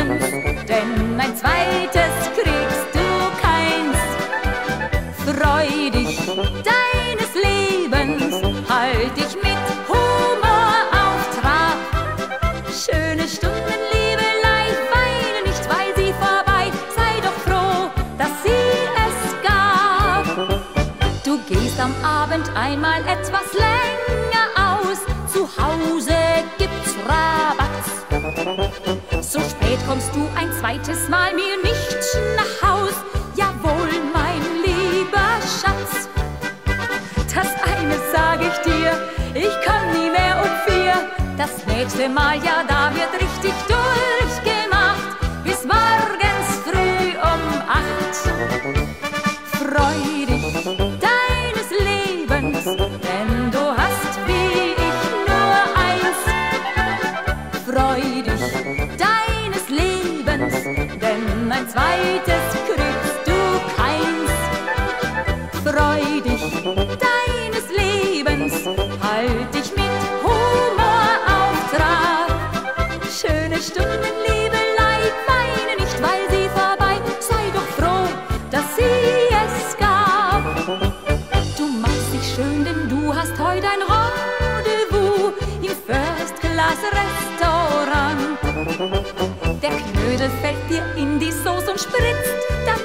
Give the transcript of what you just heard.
süß, denn ein zweites kriegst du keins. Freu dich deines Lebens, halt dich mit Humor auf Trab. Schöne Stunden, Liebelei, weine nicht, weil sie vorbei, sei doch froh, dass sie es gab. Du gehst am Abend einmal etwas länger aus, zu Hause gibt's Rabatt. So spät kommst du ein zweites Mal mir nicht nach Haus, jawohl, mein lieber Schatz. Das eine sag ich dir, ich komm nie mehr um 4. Das nächste Mal, ja, da wird richtig durchgemacht, bis morgens früh um 8. Freu dich deines Lebens, denn du hast wie ich nur eins. Freu dich deines Lebens, denn ein zweites kriegst du keins. Freu dich deines Lebens, halt dich mit Humor auf Trab. Schöne Stunden, Liebelei, weine nicht, weil sie vorbei, sei doch froh, dass sie es gab. Du machst dich schön, denn du hast heute ein Rendezvous im First-Class-Restaurant. Der Knödel fällt dir in die Sauce und spritzt